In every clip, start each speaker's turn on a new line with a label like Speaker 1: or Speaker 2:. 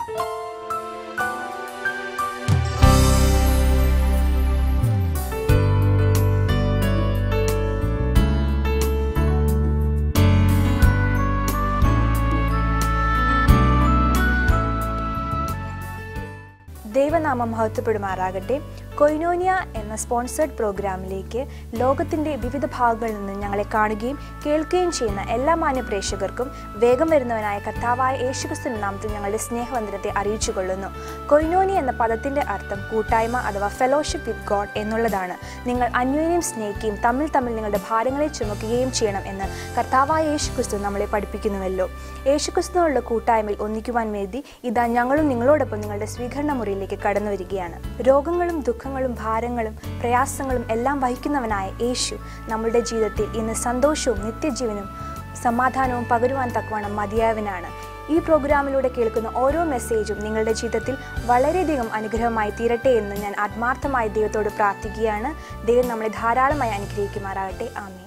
Speaker 1: ദൈവനാമം മഹത്വപ്പെടുമാറാകട്ടെ. കൊയിനോനിയ എന്ന സ്പോൺസേഡ് പ്രോഗ്രാമിലേക്ക് ലോകത്തിൻ്റെ വിവിധ ഭാഗങ്ങളിൽ നിന്ന് ഞങ്ങളെ കാണുകയും കേൾക്കുകയും ചെയ്യുന്ന എല്ലാ മാന്യ പ്രേക്ഷകർക്കും വേഗം വരുന്നവനായ കർത്താവായ യേശുക്രിസ്തുവിന്റെ നാമത്തിൽ ഞങ്ങളുടെ സ്നേഹവന്ദനത്തെ അറിയിച്ചു കൊള്ളുന്നു. കൊയിനോനിയ എന്ന പദത്തിൻ്റെ അർത്ഥം കൂട്ടായ്മ അഥവാ ഫെലോഷിപ്പ് വിത്ത് ഗോഡ് എന്നുള്ളതാണ്. നിങ്ങൾ അന്യോന്യം സ്നേഹിക്കുകയും തമ്മിൽ നിങ്ങളുടെ ഭാരങ്ങളെ ചുമക്കുകയും ചെയ്യണം എന്ന് കർത്താവായ യേശുക്രിസ്തു നമ്മളെ പഠിപ്പിക്കുന്നുവല്ലോ. യേശുക്രിസ്തുവിനുള്ള കൂട്ടായ്മയിൽ ഒന്നിക്കുവാൻ വേണ്ടി ഇതാ ഞങ്ങളും നിങ്ങളോടൊപ്പം നിങ്ങളുടെ സ്വീകരണ മുറിയിലേക്ക് കടന്നു വരികയാണ്. രോഗങ്ങളും ദുഃഖങ്ങളും ഭാരങ്ങളും പ്രയാസങ്ങളും എല്ലാം വഹിക്കുന്നവനായ യേശു നമ്മുടെ ജീവിതത്തിൽ ഇന്ന് സന്തോഷവും നിത്യജീവനും സമാധാനവും പകരുവാൻ തക്കവണ്ണം മതിയായവനാണ്. ഈ പ്രോഗ്രാമിലൂടെ കേൾക്കുന്ന ഓരോ മെസ്സേജും നിങ്ങളുടെ ജീവിതത്തിൽ വളരെയധികം അനുഗ്രഹമായി തീരട്ടെ എന്ന് ഞാൻ ആത്മാർത്ഥമായി ദൈവത്തോട് പ്രാർത്ഥിക്കുകയാണ്. ദൈവം നമ്മളെ ധാരാളമായി അനുഗ്രഹിക്കുമാറാകട്ടെ. ആമേൻ.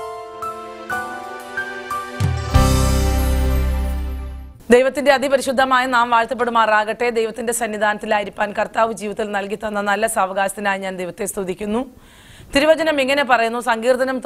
Speaker 2: ദൈവത്തിന്റെ അതിപരിശുദ്ധമായ നാം വാഴ്ത്തപ്പെടുമാറാകട്ടെ. ദൈവത്തിന്റെ സന്നിധാനത്തിലായിരിക്കാൻ കർത്താവ് ജീവിതത്തിൽ നൽകി തന്ന നല്ല സാവകാശത്തിനായി ഞാൻ ദൈവത്തെ സ്തുതിക്കുന്നു. തിരുവചനം ഇങ്ങനെ പറയുന്നു, സങ്കീർത്തനം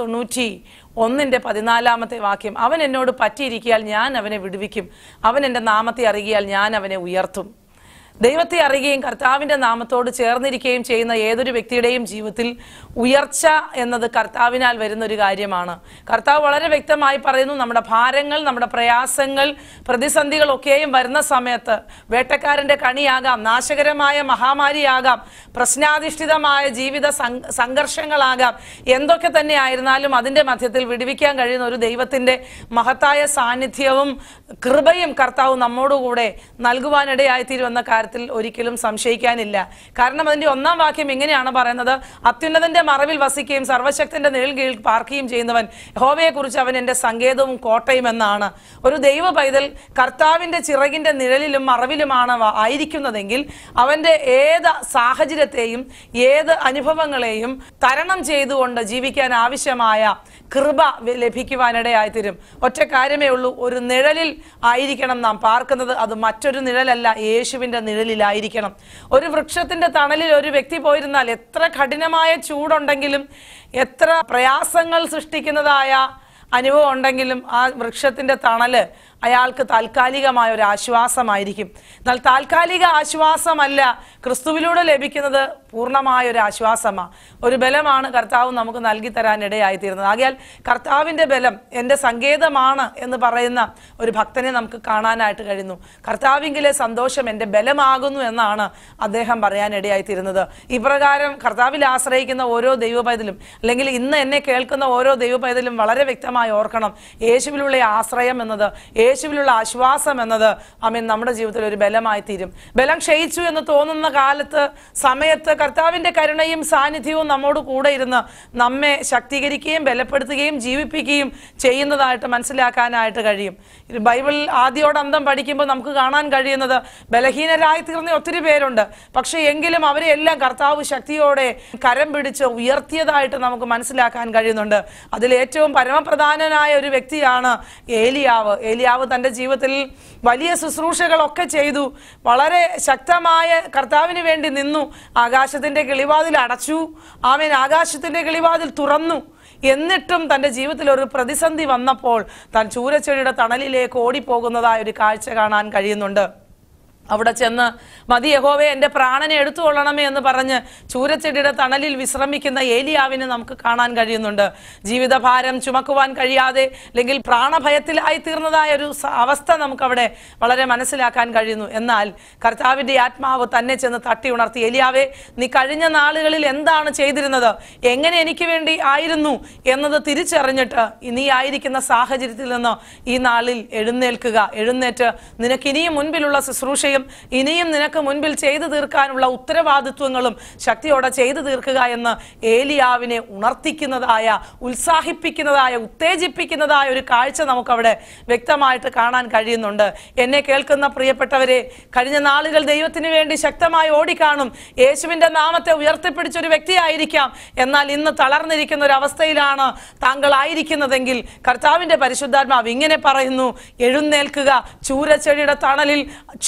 Speaker 2: 91:14 വാക്യം, അവൻ എന്നോട് പറ്റിയിരിക്കിയാൽ ഞാൻ അവനെ വിടുവിക്കും, അവൻ എൻ്റെ നാമത്തെ അറിയിയാൽ ഞാൻ അവനെ ഉയർത്തും. ദൈവത്തെ അറിയുകയും കർത്താവിൻ്റെ നാമത്തോട് ചേർന്നിരിക്കുകയും ചെയ്യുന്ന ഏതൊരു വ്യക്തിയുടെയും ജീവിതത്തിൽ ഉയർച്ച എന്നത് കർത്താവിനാൽ വരുന്ന ഒരു കാര്യമാണ്. കർത്താവ് വളരെ വ്യക്തമായി പറയുന്നു, നമ്മുടെ ഭാരങ്ങൾ, നമ്മുടെ പ്രയാസങ്ങൾ, പ്രതിസന്ധികളൊക്കെയും വരുന്ന സമയത്ത് വേട്ടക്കാരൻ്റെ കണിയാകാം, നാശകരമായ മഹാമാരിയാകാം, പ്രശ്നാധിഷ്ഠിതമായ ജീവിത സംഘർഷങ്ങളാകാം, എന്തൊക്കെ തന്നെ ആയിരുന്നാലും അതിൻ്റെ മധ്യത്തിൽ വിടുവിക്കാൻ കഴിയുന്ന ഒരു ദൈവത്തിൻ്റെ മഹത്തായ സാന്നിധ്യവും കൃപയും കർത്താവ് നമ്മോടുകൂടെ നൽകുവാനിടയായിത്തീരുമെന്ന കാര്യത്തിൽ ഒരിക്കലും സംശയിക്കാനില്ല. കാരണം അതിന്റെ 1-ാം വാക്യം ഇങ്ങനെയാണ് പറയുന്നത്, അത്യുന്നതന്റെ മറവിൽ വസിക്കുകയും സർവശക്തന്റെ നിഴൽ കീഴിൽ പാർക്കുകയും ചെയ്യുന്നവൻ യഹോവയെ കുറിച്ച് അവൻ എൻ്റെ സങ്കേതവും കോട്ടയും എന്നാണ്. ഒരു ദൈവ പൈതൽ കർത്താവിന്റെ ചിറകിന്റെ നിഴലിലും മറവിലുമാണ് ആയിരിക്കുന്നതെങ്കിൽ അവന്റെ ഏത് സാഹചര്യത്തെയും ഏത് അനുഭവങ്ങളെയും തരണം ചെയ്തുകൊണ്ട് ജീവിക്കാൻ ആവശ്യമായ കൃപ ലഭിക്കുവാനിടയായിത്തീരും. ഒറ്റ കാര്യമേ ഉള്ളൂ, ഒരു നിഴലിൽ ആയിരിക്കണം നാം പാർക്കുന്നത്. അത് മറ്റൊരു നിഴലല്ല, യേശുവിന്റെ നിഴലിലായിരിക്കണം. ഒരു വൃക്ഷത്തിന്റെ തണലിൽ ഒരു വ്യക്തി പോയിരുന്നാൽ എത്ര കഠിനമായ ചൂടുണ്ടെങ്കിലും എത്ര പ്രയാസങ്ങൾ സൃഷ്ടിക്കുന്നതായ അനുഭവം ഉണ്ടെങ്കിലും ആ വൃക്ഷത്തിന്റെ തണല് അയാൾക്ക് താൽക്കാലികമായ ഒരു ആശ്വാസമായിരിക്കും. എന്നാൽ താൽക്കാലിക ആശ്വാസമല്ല, ക്രിസ്തുവിലൂടെ ലഭിക്കുന്നത് പൂർണ്ണമായ ഒരു ആശ്വാസമാണ്, ഒരു ബലമാണ് കർത്താവ് നമുക്ക് നൽകി തരാൻ ഇടയായിത്തീരുന്നത്. ആകയാൽ കർത്താവിൻ്റെ ബലം എൻ്റെ സങ്കേതമാണ് എന്ന് പറയുന്ന ഒരു ഭക്തനെ നമുക്ക് കാണാനായിട്ട് കഴിയുന്നു. കർത്താവിങ്കിലെ സന്തോഷം എൻ്റെ ബലമാകുന്നു എന്നാണ് അദ്ദേഹം പറയാൻ ഇടയായിത്തീരുന്നത്. ഇപ്രകാരം കർത്താവിൽ ആശ്രയിക്കുന്ന ഓരോ ദൈവ പൈതലും, അല്ലെങ്കിൽ ഇന്ന് എന്നെ കേൾക്കുന്ന ഓരോ ദൈവ പൈതലും വളരെ വ്യക്തമായി ഓർക്കണം, യേശുവിലുള്ള ആശ്രയം എന്നത്, യേശുവിലുള്ള ആശ്വാസം എന്നത് ആമേൻ നമ്മുടെ ജീവിതത്തിൽ ഒരു ബലമായി തീരും. ബലം ക്ഷയിച്ചു എന്ന് തോന്നുന്ന കാലത്ത് സമയത്ത് കർത്താവിൻ്റെ കരുണയും സാന്നിധ്യവും നമ്മോട് കൂടെ ഇരുന്ന് നമ്മെ ശക്തീകരിക്കുകയും ബലപ്പെടുത്തുകയും ജീവിപ്പിക്കുകയും ചെയ്യുന്നതായിട്ട് മനസ്സിലാക്കാനായിട്ട് കഴിയും. ബൈബിൾ ആദ്യോടന്തം പഠിക്കുമ്പോൾ നമുക്ക് കാണാൻ കഴിയുന്നത് ബലഹീനരായി തീർന്ന ഒത്തിരി പേരുണ്ട്. പക്ഷെ എങ്കിലും അവരെ എല്ലാം കർത്താവ് ശക്തിയോടെ കരം പിടിച്ച് ഉയർത്തിയതായിട്ട് നമുക്ക് മനസ്സിലാക്കാൻ കഴിയുന്നുണ്ട്. അതിൽ ഏറ്റവും പരമപ്രധാനനായ ഒരു വ്യക്തിയാണ് ഏലിയാവ്. ഏലിയാവ് തൻ്റെ ജീവിതത്തിൽ വലിയ ശുശ്രൂഷകളൊക്കെ ചെയ്തു, വളരെ ശക്തമായ കർത്താവിന് വേണ്ടി നിന്നു. ആകാശത്തിന്റെ കിളിവാതിൽ അടച്ചു, ആമേൻ, ആകാശത്തിന്റെ കിളിവാതിൽ തുറന്നു. എന്നിട്ടും തൻ്റെ ജീവിതത്തിൽ ഒരു പ്രതിസന്ധി വന്നപ്പോൾ താൻ ചൂരച്ചെടിയുടെ തണലിലേക്ക് ഓടിപ്പോകുന്നതായ ഒരു കാഴ്ച കാണാൻ കഴിയുന്നുണ്ട്. അവിടെ ചെന്ന് മതി യഹോവേ, എൻ്റെ പ്രാണനെ എടുത്തുകൊള്ളണമേ എന്ന് പറഞ്ഞ് ചൂരച്ചെടിയുടെ തണലിൽ വിശ്രമിക്കുന്ന ഏലിയാവിനെ നമുക്ക് കാണാൻ കഴിയുന്നുണ്ട്. ജീവിതഭാരം ചുമക്കുവാൻ കഴിയാതെ അല്ലെങ്കിൽ പ്രാണഭയത്തിലായി തീർന്നതായ ഒരു അവസ്ഥ നമുക്കവിടെ വളരെ മനസ്സിലാക്കാൻ കഴിയുന്നു. എന്നാൽ കർത്താവിൻ്റെ ആത്മാവ് തന്നെ ചെന്ന് തട്ടി ഉണർത്തി, ഏലിയാവേ, നീ കഴിഞ്ഞ നാളുകളിൽ എന്താണ് ചെയ്തിരുന്നത്, എങ്ങനെ എനിക്ക് വേണ്ടി ആയിരുന്നു എന്നത് തിരിച്ചറിഞ്ഞിട്ട് നീ ആയിരിക്കുന്ന സാഹചര്യത്തിൽ നിന്ന് ഈ നാളിൽ എഴുന്നേൽക്കുക. എഴുന്നേറ്റ് നിനക്ക് ഇനിയും മുൻപിലുള്ള ശുശ്രൂഷയും ഇനിയും നിനക്ക് മുൻപിൽ ചെയ്തു തീർക്കാനുള്ള ഉത്തരവാദിത്വങ്ങളും ശക്തിയോടെ ചെയ്തു തീർക്കുക എന്ന് ഏലിയാവിനെ ഉണർത്തിക്കുന്നതായ, ഉത്സാഹിപ്പിക്കുന്നതായ, ഉത്തേജിപ്പിക്കുന്നതായ ഒരു കാഴ്ച നമുക്കവിടെ വ്യക്തമായിട്ട് കാണാൻ കഴിയുന്നുണ്ട്. എന്നെ കേൾക്കുന്ന പ്രിയപ്പെട്ടവരെ, കഴിഞ്ഞ നാളുകൾ ദൈവത്തിന് വേണ്ടി ശക്തമായി ഓടിക്കാണും, യേശുവിൻ്റെ നാമത്തെ ഉയർത്തിപ്പിടിച്ചൊരു വ്യക്തിയായിരിക്കാം. എന്നാൽ ഇന്ന് തളർന്നിരിക്കുന്ന ഒരു അവസ്ഥയിലാണ് താങ്കൾ ആയിരിക്കുന്നതെങ്കിൽ കർത്താവിൻ്റെ പരിശുദ്ധാത്മാവ് ഇങ്ങനെ പറയുന്നു, എഴുന്നേൽക്കുക, ചൂരച്ചെടിയുടെ തണലിൽ ക്ഷീണിച്ച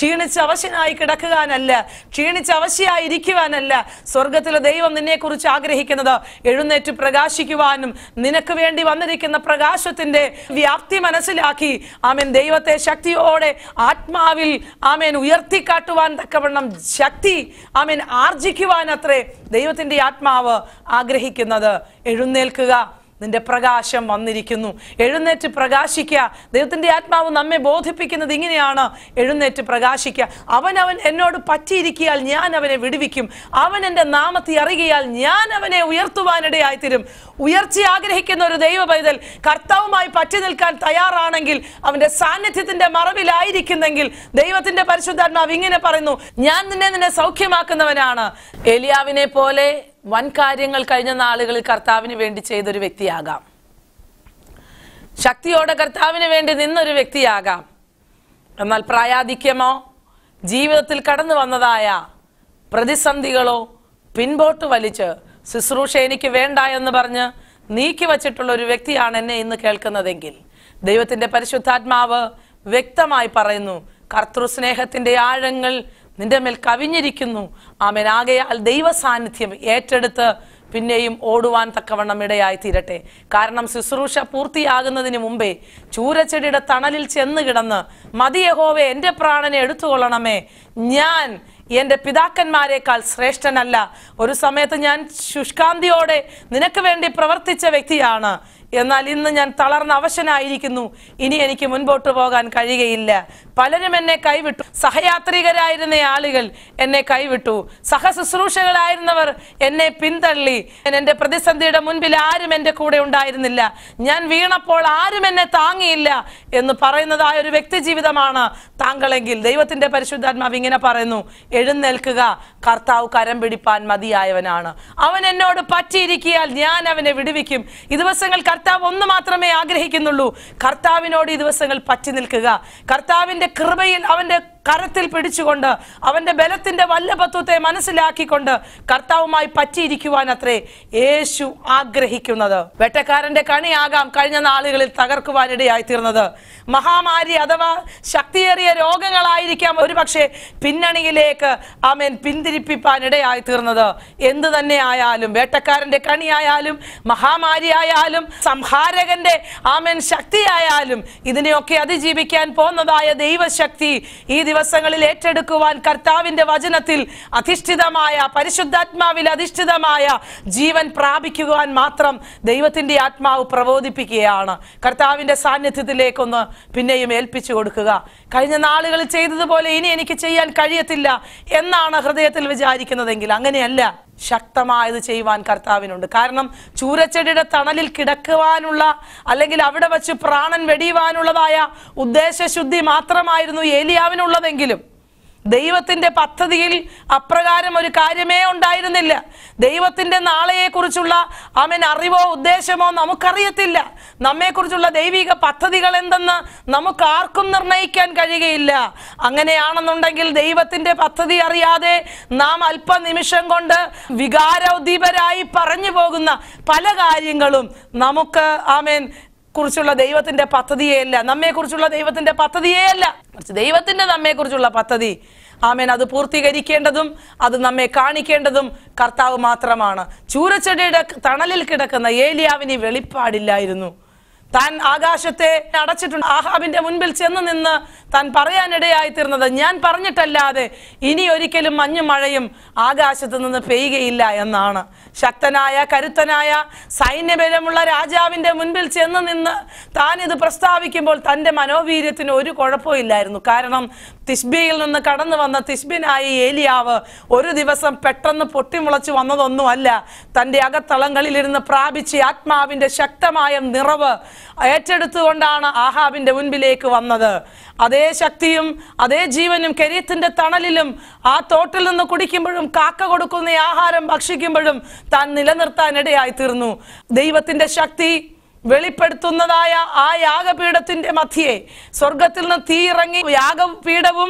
Speaker 2: അവശനായി കിടക്കുവാനല്ല, ക്ഷീണിച്ച് അവശയായിരിക്കുവാനല്ല. സ്വർഗത്തിലെ ദൈവം നിന്നെ കുറിച്ച് ആഗ്രഹിക്കുന്നത് എഴുന്നേറ്റ് പ്രകാശിക്കുവാനും നിനക്ക് വേണ്ടി വന്നിരിക്കുന്ന പ്രകാശത്തിന്റെ വ്യാപ്തി മനസ്സിലാക്കി ആമേൻ ദൈവത്തെ ശക്തിയോടെ ആത്മാവിൽ ആമേൻ ഉയർത്തിക്കാട്ടുവാൻ തക്കവണ്ണം ശക്തി ആമേൻ ആർജിക്കുവാൻ അത്രേ ദൈവത്തിന്റെ ആത്മാവ് ആഗ്രഹിക്കുന്നത്. എഴുന്നേൽക്കുക, നിന്റെ പ്രകാശം വന്നിരിക്കുന്നു, എഴുന്നേറ്റ് പ്രകാശിക്കുക. ദൈവത്തിന്റെ ആത്മാവ് നമ്മെ ബോധിപ്പിക്കുന്നത് ഇങ്ങനെയാണ്, എഴുന്നേറ്റ് പ്രകാശിക്കുക. അവൻ എന്നോട് പറ്റിയിരിക്കിയാൽ ഞാൻ അവനെ വിടുവിക്കും, അവൻ എൻ്റെ നാമത്തെ അറിയിയാൽ ഞാൻ അവനെ ഉയർത്തുവാനിടയായിത്തീരും. ഉയർച്ച ആഗ്രഹിക്കുന്ന ഒരു ദൈവ പൈതൽ കർത്താവുമായി പറ്റി നിൽക്കാൻ തയ്യാറാണെങ്കിൽ, അവന്റെ സാന്നിധ്യത്തിന്റെ മറവിലായിരിക്കുന്നെങ്കിൽ, ദൈവത്തിന്റെ പരിശുദ്ധാത്മാവ് ഇങ്ങനെ പറയുന്നു, ഞാൻ നിന്നെ സൗഖ്യമാക്കുന്നവനാണ്. ഏലിയാവിനെ പോലെ വൻ കാര്യങ്ങൾ കഴിഞ്ഞ നാളുകളിൽ കർത്താവിന് വേണ്ടി ചെയ്തൊരു വ്യക്തിയാകാം, ശക്തിയോടെ കർത്താവിന് വേണ്ടി നിന്നൊരു വ്യക്തിയാകാം. എന്നാൽ പ്രായാധിക്യമോ ജീവിതത്തിൽ കടന്നു വന്നതായ പ്രതിസന്ധികളോ പിൻപോട്ട് വലിച്ച് ശുശ്രൂഷ എനിക്ക് വേണ്ട എന്ന് പറഞ്ഞ് നീക്കി വച്ചിട്ടുള്ള ഒരു വ്യക്തിയാണ് എന്നെ ഇന്ന് കേൾക്കുന്നതെങ്കിൽ, ദൈവത്തിന്റെ പരിശുദ്ധാത്മാവ് വ്യക്തമായി പറയുന്നു, കർത്തൃസ്നേഹത്തിന്റെ ആഴങ്ങൾ നിന്റെ മേൽ കവിഞ്ഞിരിക്കുന്നു. ആമേൻ. ആകയാൽ ദൈവ സാന്നിധ്യം ഏറ്റെടുത്ത് പിന്നെയും ഓടുവാൻ തക്കവണ്ണം ഇടയായി തീരട്ടെ. കാരണം ശുശ്രൂഷ പൂർത്തിയാകുന്നതിന് മുമ്പേ ചൂരച്ചെടിയുടെ തണലിൽ ചെന്ന് കിടന്ന്, മതി യഹോവേ, എൻ്റെ പ്രാണനെ എടുത്തുകൊള്ളണമേ, ഞാൻ എൻ്റെ പിതാക്കന്മാരെക്കാൾ ശ്രേഷ്ഠനല്ല. ഒരു സമയത്ത് ഞാൻ ശുഷ്കാന്തിയോടെ നിനക്ക് വേണ്ടി പ്രവർത്തിച്ച വ്യക്തിയാണ്, എന്നാൽ ഇന്ന് ഞാൻ തളർന്ന അവശനായിരിക്കുന്നു. ഇനി എനിക്ക് മുൻപോട്ട് പോകാൻ കഴിയുകയില്ല. പലരും എന്നെ കൈവിട്ടു. സഹയാത്രികരായിരുന്ന ആളുകൾ എന്നെ കൈവിട്ടു. സഹശുശ്രൂഷകളായിരുന്നവർ എന്നെ പിന്തള്ളി. എൻ്റെ പ്രതിസന്ധിയുടെ മുൻപിൽ ആരും എൻ്റെ കൂടെ ഉണ്ടായിരുന്നില്ല. ഞാൻ വീണപ്പോൾ ആരും എന്നെ താങ്ങിയില്ല എന്ന് പറയുന്നതായ ഒരു വ്യക്തി ജീവിതമാണ് താങ്കളെങ്കിൽ, ദൈവത്തിന്റെ പരിശുദ്ധാത്മാവ് ഇങ്ങനെ പറയുന്നു, എഴുന്നേൽക്കുക, കർത്താവ് കരം പിടിപ്പാൻ മതിയായവനാണ്. അവൻ എന്നോട് പറ്റിയിരിക്കിയാൽ ഞാൻ അവനെ വിടുവിക്കും. ഈ ദിവസങ്ങൾ കർത്താവ് ഒന്ന് മാത്രമേ ആഗ്രഹിക്കുന്നുള്ളൂ, കർത്താവിനോട് ഈ ദിവസങ്ങൾ പറ്റി നിൽക്കുക. കർത്താവിന്റെ കൃപയിൽ അവന്റെ കരത്തിൽ പിടിച്ചുകൊണ്ട്, അവന്റെ ബലത്തിന്റെ വല്ലഭത്വത്തെ മനസ്സിലാക്കിക്കൊണ്ട് കർത്താവുമായി പറ്റിയിരിക്കുവാൻ അത്രേ യേശു ആഗ്രഹിക്കുന്നത്. വെട്ടക്കാരന്റെ കണിയാകാം കഴിഞ്ഞ നാളുകളിൽ തകർക്കുവാനിടയായി തീർന്നത്. മഹാമാരി അഥവാ ശക്തിയേറിയ രോഗങ്ങളായിരിക്കാം ഒരുപക്ഷെ പിന്നണിയിലേക്ക് ആമേൻ പിന്തിരിപ്പിപ്പാനിടയായി തീർന്നത്. എന്തു തന്നെ ആയാലും, വേട്ടക്കാരന്റെ കണിയായാലും മഹാമാരി ആയാലും സംഹാരകന്റെ ആമേൻ ശക്തിയായാലും, ഇതിനെയൊക്കെ അതിജീവിക്കാൻ പോകുന്നതായ ദൈവശക്തി ഈ ദിവസങ്ങളിൽ ഏറ്റെടുക്കുവാൻ കർത്താവിന്റെ വചനത്തിൽ അധിഷ്ഠിതമായ, പരിശുദ്ധാത്മാവിൽ അധിഷ്ഠിതമായ ജീവൻ പ്രാപിക്കുവാൻ മാത്രം ദൈവത്തിന്റെ ആത്മാവ് പ്രബോധിപ്പിക്കുകയാണ്. കർത്താവിന്റെ സാന്നിധ്യത്തിലേക്കൊന്ന് പിന്നെയും ഏൽപ്പിച്ചു കൊടുക്കുക. കഴിഞ്ഞ നാളുകളിൽ ചെയ്തതുപോലെ ഇനി എനിക്ക് ചെയ്യാൻ കഴിയത്തില്ല എന്നാണ് ഹൃദയത്തിൽ വിചാരിക്കുന്നതെങ്കിൽ അങ്ങനെയല്ല, ശക്തമായത് ചെയ്യുവാൻ കർത്താവിനുണ്ട്. കാരണം ചൂരച്ചെടിയുടെ തണലിൽ കിടക്കുവാനുള്ള, അല്ലെങ്കിൽ അവിടെ വച്ച് പ്രാണൻ വെടിയുവാനുള്ളതായ ഉദ്ദേശശുദ്ധി മാത്രമായിരുന്നു ഏലിയാവിനുള്ളതെങ്കിലും ദൈവത്തിന്റെ പദ്ധതിയിൽ അപ്രകാരം ഒരു കാര്യമേ ഉണ്ടായിരുന്നില്ല. ദൈവത്തിന്റെ നാളെയെക്കുറിച്ചുള്ള അറിവോ ഉദ്ദേശമോ നമുക്കറിയത്തില്ല. നമ്മെക്കുറിച്ചുള്ള ദൈവിക പദ്ധതികൾ എന്തെന്ന് നമുക്ക് ആർക്കും നിർണയിക്കാൻ കഴിയുകയില്ല. അങ്ങനെയാണെന്നുണ്ടെങ്കിൽ ദൈവത്തിന്റെ പദ്ധതി അറിയാതെ നാം അല്പനിമിഷം കൊണ്ട് വികാരോദ്ദീപരായി പറഞ്ഞു പോകുന്ന പല കാര്യങ്ങളും നമുക്ക് കുറിച്ചുള്ള ദൈവത്തിന്റെ പദ്ധതിയേ അല്ല, നമ്മെ കുറിച്ചുള്ള ദൈവത്തിന്റെ പദ്ധതിയേ അല്ല. ദൈവത്തിന്റെ നമ്മെ കുറിച്ചുള്ള പദ്ധതി അത് പൂർത്തീകരിക്കേണ്ടതും അത് നമ്മെ കാണിക്കേണ്ടതും കർത്താവ് മാത്രമാണ്. ചൂരച്ചെടിയുടെ തണലിൽ കിടക്കുന്ന ഏലിയാവിന് വെളിപ്പാടില്ലായിരുന്നു. താൻ ആകാശത്തെ അടച്ചിട്ടുണ്ട്. ആഹാബിന്റെ മുൻപിൽ ചെന്ന് നിന്ന് താൻ പറയാനിടയായി തീർന്നത്, ഞാൻ പറഞ്ഞിട്ടല്ലാതെ ഇനി ഒരിക്കലും മഞ്ഞും മഴയും ആകാശത്ത് നിന്ന് പെയ്യുകയില്ല എന്നാണ്. ശക്തനായ കരുത്തനായ സൈന്യബലമുള്ള രാജാവിന്റെ മുൻപിൽ ചെന്ന് നിന്ന് താൻ ഇത് പ്രസ്താവിക്കുമ്പോൾ തൻ്റെ മനോവീര്യത്തിന് ഒരു കുഴപ്പമില്ലായിരുന്നു. കാരണം തിശ്ബിയിൽ നിന്ന് കടന്നു വന്ന തിശ്ബിനായ ഏലിയാവ് ഒരു ദിവസം പെട്ടെന്ന് പൊട്ടിമുളച്ചു വന്നതൊന്നുമല്ല. തൻ്റെ അകത്തളങ്ങളിലിരുന്ന് പ്രാപിച്ച് ആത്മാവിന്റെ ശക്തമായ നിറവ് ഏറ്റെടുത്തുകൊണ്ടാണ് ആഹാബിന്റെ മുൻപിലേക്ക് വന്നത്. അതേ ശക്തിയും അതേ ജീവനും കെരീത്തിന്റെ തണലിലും ആ തോട്ടിൽ നിന്ന് കുടിക്കുമ്പോഴും കാക്ക കൊടുക്കുന്ന ആഹാരം ഭക്ഷിക്കുമ്പോഴും താൻ നിലനിർത്താനിടയായി തീർന്നു. ദൈവത്തിന്റെ ശക്തി വെളിപ്പെടുത്തുന്നതായ ആ യാഗപീഠത്തിന്റെ മധ്യേ സ്വർഗത്തിൽ നിന്ന് തീ ഇറങ്ങി യാഗപീഠവും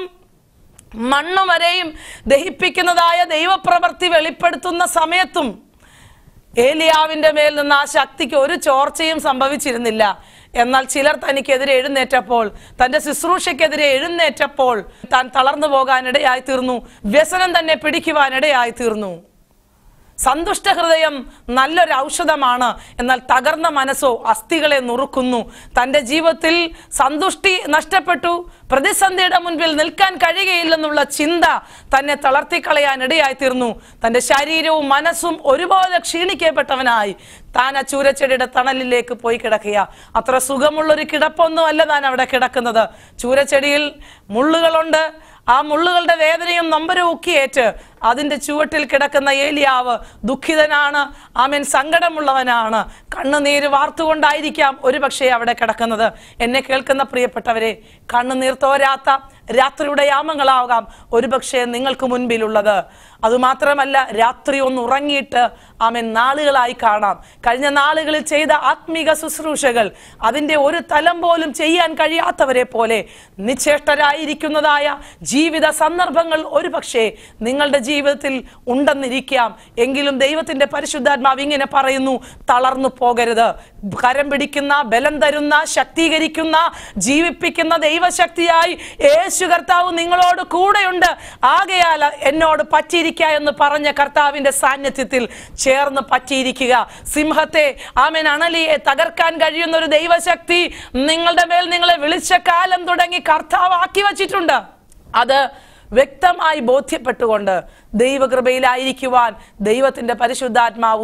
Speaker 2: മണ്ണും വരെയും ദഹിപ്പിക്കുന്നതായ ദൈവപ്രവൃത്തി വെളിപ്പെടുത്തുന്ന സമയത്തും ഏലിയാവിന്റെ മേൽ നിന്ന് ആ ശക്തിക്ക് ഒരു ചോർച്ചയും സംഭവിച്ചിരുന്നില്ല. എന്നാൽ ചിലർ തനിക്കെതിരെ എഴുന്നേറ്റപ്പോൾ, തന്റെ ശുശ്രൂഷയ്ക്കെതിരെ എഴുന്നേറ്റപ്പോൾ താൻ തളർന്നു പോകാനിടയായി തീർന്നു. വ്യസനം തന്നെ പിടിക്കുവാനിടയായി തീർന്നു. സന്തുഷ്ട ഹൃദയം നല്ലൊരു ഔഷധമാണ്, എന്നാൽ തകർന്ന മനസ്സോ അസ്ഥികളെ നുറുക്കുന്നു. തൻ്റെ ജീവിതത്തിൽ സന്തുഷ്ടി നഷ്ടപ്പെട്ടു, പ്രതിസന്ധിയുടെ മുൻപിൽ നിൽക്കാൻ കഴിയുകയില്ലെന്നുള്ള ചിന്ത തന്നെ തളർത്തിക്കളയാൻ ഇടയായിത്തീർന്നു. തൻ്റെ ശരീരവും മനസ്സും ഒരുപോലെ ക്ഷീണിക്കപ്പെട്ടവനായി താൻ ആ ചൂരച്ചെടിയുടെ തണലിലേക്ക് പോയി കിടക്കുക. അത്ര സുഖമുള്ളൊരു കിടപ്പൊന്നും അല്ല താൻ അവിടെ കിടക്കുന്നത്. ചൂരച്ചെടിയിൽ മുള്ളുകളുണ്ട്. ആ മുള്ളുകളുടെ വേദനയും നൊമ്പരവും ഒക്കെ ഏറ്റ് അതിൻ്റെ ചുവട്ടിൽ കിടക്കുന്ന ഏലിയാവ് ദുഃഖിതനാണ്. ആമേൻ, സങ്കടമുള്ളവനാണ്. കണ്ണുനീര് വാർത്തുകൊണ്ടായിരിക്കാം ഒരുപക്ഷെ അവിടെ കിടക്കുന്നത്. എന്നെ കേൾക്കുന്ന പ്രിയപ്പെട്ടവരെ, കണ്ണുനീർ തോരാത്ത രാത്രിയുടെ യാമങ്ങളാകാം ഒരുപക്ഷെ നിങ്ങൾക്ക് മുൻപിലുള്ളത്. അതുമാത്രമല്ല, രാത്രി ഒന്ന് ഉറങ്ങിയിട്ട് ആമേൻ നാളുകളായി കാണാം. കഴിഞ്ഞ നാളുകളിൽ ചെയ്ത ആത്മീക ശുശ്രൂഷകൾ അതിൻ്റെ ഒരു തലം പോലും ചെയ്യാൻ കഴിയാത്തവരെ പോലെ നിശ്ചേഷ്ടരായിരിക്കുന്നതായ ജീവിത സന്ദർഭങ്ങൾ ഒരുപക്ഷെ നിങ്ങളുടെ ജീവിതത്തിൽ ഉണ്ടെന്നിരിക്കാം. എങ്കിലും ദൈവത്തിന്റെ പരിശുദ്ധാത്മാവ് ഇങ്ങനെ പറയുന്നു, തളർന്നു പോകരുത്. കരം പിടിക്കുന്ന, ബലം തരുന്ന, ശക്തീകരിക്കുന്ന, ജീവിപ്പിക്കുന്ന ദൈവശക്തിയായി യേശു കർത്താവ് നിങ്ങളോട് കൂടെയുണ്ട്. ആകയാൽ എന്നോട് പറ്റിയിരിക്കുക എന്ന് പറഞ്ഞ കർത്താവിന്റെ സാന്നിധ്യത്തിൽ ചേർന്ന് പറ്റിയിരിക്കുക. സിംഹത്തെ, ആമേൻ, അണലിയെ തകർക്കാൻ കഴിയുന്ന ഒരു ദൈവശക്തി നിങ്ങളുടെ മേൽ നിങ്ങളെ വിളിച്ച കാലം തുടങ്ങി കർത്താവ് ആക്കി വച്ചിട്ടുണ്ട്. അത് വ്യക്തമായി ബോധ്യപ്പെട്ടുകൊണ്ട് ദൈവകൃപയിലായിരിക്കുവാൻ ദൈവത്തിന്റെ പരിശുദ്ധാത്മാവ്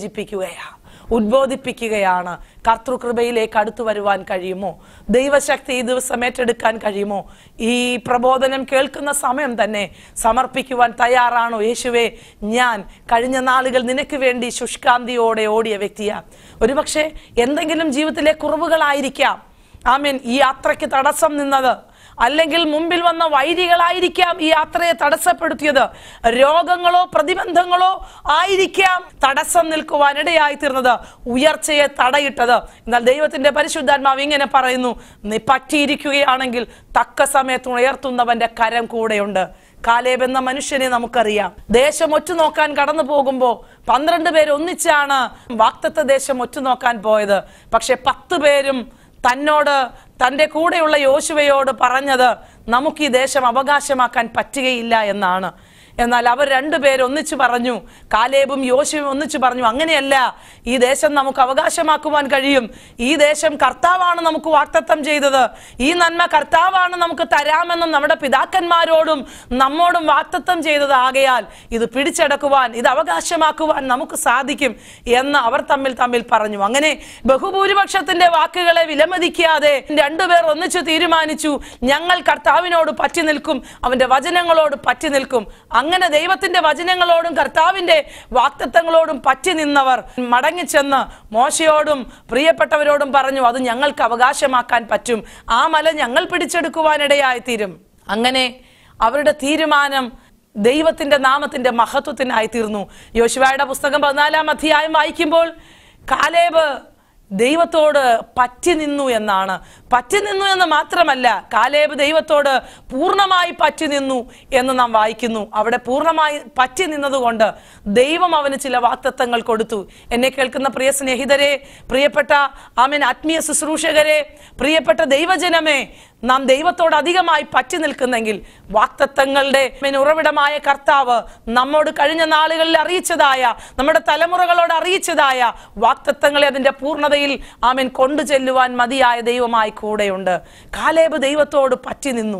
Speaker 2: ഉദ്ബോധിപ്പിക്കുകയാണ്. കർത്തൃകൃപയിലേക്ക് അടുത്തു വരുവാൻ കഴിയുമോ? ദൈവശക്തി ഈ ദിവസം ഏറ്റെടുക്കാൻ കഴിയുമോ? ഈ പ്രബോധനം കേൾക്കുന്ന സമയം തന്നെ സമർപ്പിക്കുവാൻ തയ്യാറാണോ? യേശുവേ, ഞാൻ കഴിഞ്ഞ നാളുകൾ നിനക്ക് വേണ്ടി ശുഷ്കാന്തിയോടെ ഓടിയ വ്യക്തിയാ. ഒരുപക്ഷെ എന്തെങ്കിലും ജീവിതത്തിലെ കുറവുകളായിരിക്കാം ആമേൻ ഈ യാത്രയ്ക്ക് തടസ്സം നിന്നത്. അല്ലെങ്കിൽ മുമ്പിൽ വന്ന വൈരികളായിരിക്കാം ഈ യാത്രയെ തടസ്സപ്പെടുത്തിയത്. രോഗങ്ങളോ പ്രതിബന്ധങ്ങളോ ആയിരിക്കാം തടസ്സം നിൽക്കുവാൻ ഇടയായി തീർന്നത്, ഉയർച്ചയെ തടയിട്ടത്. എന്നാൽ ദൈവത്തിന്റെ പരിശുദ്ധാത്മാവ് ഇങ്ങനെ പറയുന്നു, നീ പറ്റിയിരിക്കുകയാണെങ്കിൽ തക്ക സമയത്ത് ഉയർത്തുന്നവന്റെ കരം കൂടെയുണ്ട്. കാലേബ് എന്ന മനുഷ്യനെ നമുക്കറിയാം. ദേശം ഒറ്റുനോക്കാൻ കടന്നു പോകുമ്പോ 12 പേര് ഒന്നിച്ചാണ് വാഗ്ദത്ത ദേശം ഒറ്റുനോക്കാൻ പോയത്. പക്ഷെ 10 പേരും തന്നോട്, തൻ്റെ കൂടെയുള്ള യോശുവയോട് പറഞ്ഞത് നമുക്ക് ഈ ദേശം അവകാശമാക്കാൻ പറ്റുകയില്ല എന്നാണ്. എന്നാൽ അവർ 2 പേര് ഒന്നിച്ചു പറഞ്ഞു, കാലേബും യോശുവും ഒന്നിച്ചു പറഞ്ഞു, അങ്ങനെയല്ല, ഈ ദേശം നമുക്ക് അവകാശമാക്കുവാൻ കഴിയും. ഈ ദേശം കർത്താവാണ് നമുക്ക് വാഗ്ദത്തം ചെയ്തത്. ഈ നന്മ കർത്താവാണ് നമുക്ക് തരാമെന്നും നമ്മുടെ പിതാക്കന്മാരോടും നമ്മോടും വാഗ്ദത്തം ചെയ്തത്. ആകയാൽ ഇത് പിടിച്ചെടുക്കുവാൻ, ഇത് അവകാശമാക്കുവാൻ നമുക്ക് സാധിക്കും എന്ന് അവർ തമ്മിൽ പറഞ്ഞു. അങ്ങനെ ബഹുഭൂരിപക്ഷത്തിന്റെ വാക്കുകളെ വിലമതിക്കാതെ 2 പേർ ഒന്നിച്ചു തീരുമാനിച്ചു, ഞങ്ങൾ കർത്താവിനോട് പറ്റി നിൽക്കും, അവന്റെ വചനങ്ങളോട് പറ്റി നിൽക്കും. അങ്ങനെ ദൈവത്തിന്റെ വചനങ്ങളോടും കർത്താവിന്റെ വാഗ്ദത്തങ്ങളോടും പറ്റി നിന്നവർ മടങ്ങിച്ചെന്ന് മോശയോടും പ്രിയപ്പെട്ടവരോടും പറഞ്ഞു, അത് ഞങ്ങൾക്ക് അവകാശമാക്കാൻ പറ്റും, ആ മല ഞങ്ങൾ പിടിച്ചെടുക്കുവാനിടയായി തീരും. അങ്ങനെ അവരുടെ തീരുമാനം ദൈവത്തിന്റെ നാമത്തിന്റെ മഹത്വത്തിനായി തീർന്നു. യോശുവയുടെ പുസ്തകം 14-ാം അധ്യായം വായിക്കുമ്പോൾ കാലേബ് ദൈവത്തോട് പറ്റി നിന്നു എന്നാണ്. പറ്റി നിന്നു എന്ന് മാത്രമല്ല, കാലേബ് ദൈവത്തോട് പൂർണ്ണമായി പറ്റി നിന്നു എന്ന് നാം വായിക്കുന്നു. അവിടെ പൂർണ്ണമായി പറ്റി നിന്നതുകൊണ്ട് ദൈവം അവന് ചില വാഗ്ദത്തങ്ങൾ കൊടുത്തു. എന്നെ കേൾക്കുന്ന പ്രിയ സ്നേഹിതരെ, പ്രിയപ്പെട്ട ആമേൻ ആത്മീയ ശുശ്രൂഷകരെ, പ്രിയപ്പെട്ട ദൈവജനമേ, നാം ദൈവത്തോട് അധികമായി പറ്റി നിൽക്കുന്നെങ്കിൽ വാഗ്ദത്തങ്ങളുടെ ഉറവിടമായ കർത്താവ് നമ്മോട് കഴിഞ്ഞ നാളുകളിൽ അറിയിച്ചതായ, നമ്മുടെ തലമുറകളോട് അറിയിച്ചതായ വാഗ്ദത്തങ്ങളെ അതിന്റെ പൂർണ്ണതയിൽ ആമേൻ കൊണ്ടു ചെല്ലുവാൻ മതിയായ ദൈവമായി കൂടെയുണ്ട്. കാലേബ് ദൈവത്തോട് പറ്റി നിന്നു.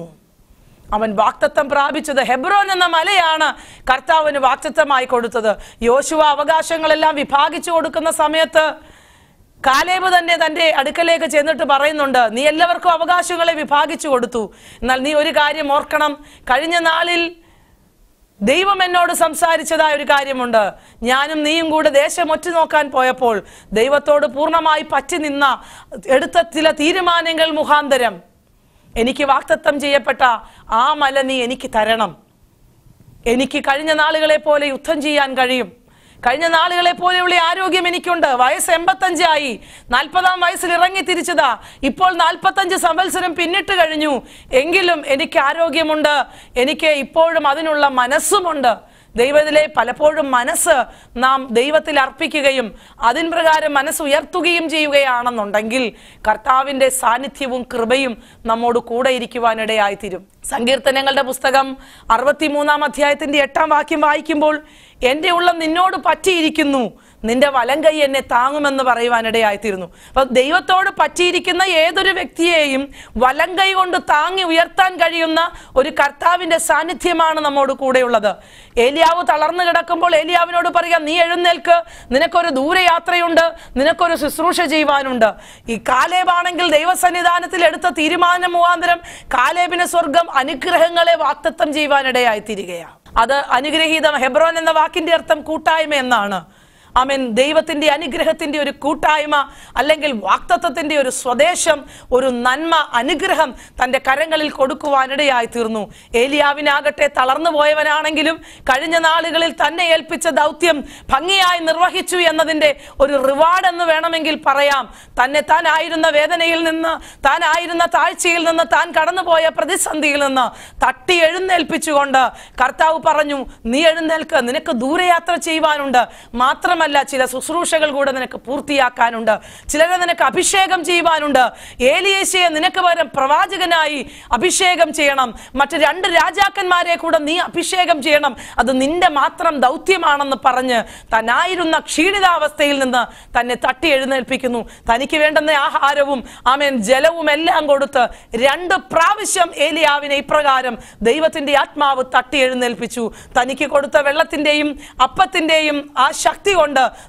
Speaker 2: അവൻ വാഗ്ദത്തം പ്രാപിച്ചത് ഹെബ്രോൻ എന്ന മലയാണ് കർത്താവിന് വാഗ്ദത്തമായി കൊടുത്തത്. യോശുവ അവകാശങ്ങളെല്ലാം വിഭാഗിച്ചു കൊടുക്കുന്ന സമയത്ത് കാലേബ് തന്നെ തന്റെ അടുക്കലേക്ക് ചെന്നിട്ട് പറയുന്നുണ്ട്, നീ എല്ലാവർക്കും അവകാശങ്ങളെ വിഭാഗിച്ചു കൊടുത്തു, എന്നാൽ നീ ഒരു കാര്യം ഓർക്കണം, കഴിഞ്ഞ നാളിൽ ദൈവം എന്നോട് സംസാരിച്ചതായ ഒരു കാര്യമുണ്ട്. ഞാനും നീയും കൂടെ ദേശം ഒറ്റുനോക്കാൻ പോയപ്പോൾ ദൈവത്തോട് പൂർണ്ണമായി പറ്റി നിന്ന എടുത്ത ചില തീരുമാനങ്ങൾ മുഖാന്തരം എനിക്ക് വാഗ്ദത്തം ചെയ്യപ്പെട്ട ആ മല നീ എനിക്ക് തരണം. എനിക്ക് കഴിഞ്ഞ നാളുകളെ പോലെ യുദ്ധം ചെയ്യാൻ കഴിയും. കഴിഞ്ഞ നാളുകളെ പോലെയുള്ള ആരോഗ്യം എനിക്കുണ്ട്. വയസ്സ് 85 ആയി. 40-ാം വയസ്സിൽ ഇറങ്ങി തിരിച്ചതാ. ഇപ്പോൾ 45 സംവത്സരം പിന്നിട്ട് കഴിഞ്ഞു. എങ്കിലും എനിക്ക് ആരോഗ്യമുണ്ട്. എനിക്ക് ഇപ്പോഴും അതിനുള്ള മനസ്സുമുണ്ട്. ദൈവത്തിലെ പലപ്പോഴും മനസ്സ് നാം ദൈവത്തിൽ അർപ്പിക്കുകയും അതിൻ പ്രകാരം മനസ്സ് ഉയർത്തുകയും ചെയ്യുകയാണെന്നുണ്ടെങ്കിൽ കർത്താവിൻ്റെ സാന്നിധ്യവും കൃപയും നമ്മോട് കൂടെ ഇരിക്കുവാനിടയായിത്തീരും. സങ്കീർത്തനങ്ങളുടെ പുസ്തകം 63-ാം അധ്യായത്തിന്റെ 8-ാം വാക്യം വായിക്കുമ്പോൾ, എൻ്റെ ഉള്ളം നിന്നോട് പറ്റിയിരിക്കുന്നു, നിന്റെ വലങ്കൈ എന്നെ താങ്ങുമെന്ന് പറയുവാനിടയായിത്തീരുന്നു. അപ്പൊ ദൈവത്തോട് പറ്റിയിരിക്കുന്ന ഏതൊരു വ്യക്തിയെയും വലങ്കൈ കൊണ്ട് താങ്ങി ഉയർത്താൻ കഴിയുന്ന ഒരു കർത്താവിന്റെ സാന്നിധ്യമാണ് നമ്മോട് കൂടെയുള്ളത്. ഏലിയാവ് തളർന്നു കിടക്കുമ്പോൾ ഏലിയാവിനോട് പറയാം, നീ എഴുന്നേൽക്ക്, നിനക്കൊരു ദൂരയാത്രയുണ്ട്, നിനക്കൊരു ശുശ്രൂഷ ചെയ്യുവാനുണ്ട്. ഈ കാലേബാണെങ്കിൽ ദൈവസന്നിധാനത്തിൽ എടുത്ത തീരുമാനം മുഖാന്തരം കാലേബിന് സ്വർഗം അനുഗ്രഹങ്ങളെ വാഗ്ദത്തം ചെയ്യുവാനിടയായിത്തീരുകയാണ്. അത് അനുഗ്രഹീതം. ഹെബ്രോൻ എന്ന വാക്കിന്റെ അർത്ഥം കൂട്ടായ്മ എന്നാണ്. ആമേൻ. ദൈവത്തിന്റെ അനുഗ്രഹത്തിന്റെ ഒരു കൂട്ടായ്മ, അല്ലെങ്കിൽ വാഗ്ദത്തത്തിന്റെ ഒരു സ്വദേശം, ഒരു നന്മ, അനുഗ്രഹം തന്റെ കരങ്ങളിൽ കൊടുക്കുവാനിടയായി തീർന്നു. ഏലിയാവിനാകട്ടെ തളർന്നു പോയവനാണെങ്കിലും കഴിഞ്ഞ നാളുകളിൽ തന്നെ ഏൽപ്പിച്ച ദൗത്യം ഭംഗിയായി നിർവഹിച്ചു എന്നതിന്റെ ഒരു റിവാർഡ് എന്ന് വേണമെങ്കിൽ പറയാം. താനായിരുന്ന വേദനയിൽ നിന്ന്, താനായിരുന്ന താഴ്ചയിൽ നിന്ന്, താൻ കടന്നുപോയ പ്രതിസന്ധിയിൽ നിന്ന് തട്ടി എഴുന്നേൽപ്പിച്ചുകൊണ്ട് കർത്താവ് പറഞ്ഞു, നീ എഴുന്നേൽക്ക്, നിനക്ക് ദൂരയാത്ര ചെയ്യുവാനുണ്ട്. മാത്രമല്ല, ചില ശുശ്രൂഷകൾ കൂടെ നിനക്ക് പൂർത്തിയാക്കാനുണ്ട്. ചിലരെ നിനക്ക് അഭിഷേകം ചെയ്യുവാനുണ്ട്. ഏലിയേശയെ നിനക്ക് പകരം പ്രവാചകനായി അഭിഷേകം ചെയ്യണം. മറ്റ് 2 രാജാക്കന്മാരെ കൂടെ നീ അഭിഷേകം ചെയ്യണം. അത് നിന്റെ മാത്രം ദൗത്യമാണെന്ന് പറഞ്ഞ് താനായിരുന്ന ക്ഷീണിതാവസ്ഥയിൽ നിന്ന് തന്നെ തട്ടി എഴുന്നേൽപ്പിക്കുന്നു. തനിക്ക് വേണ്ടുന്ന ആഹാരവും ജലവും എല്ലാം കൊടുത്ത് 2 പ്രാവശ്യം ഏലിയാവിനെ ഇപ്രകാരം ദൈവത്തിന്റെ ആത്മാവ് തട്ടി എഴുന്നേൽപ്പിച്ചു. തനിക്ക് കൊടുത്ത വെള്ളത്തിന്റെയും അപ്പത്തിന്റെയും ആ ശക്തി കൊണ്ട്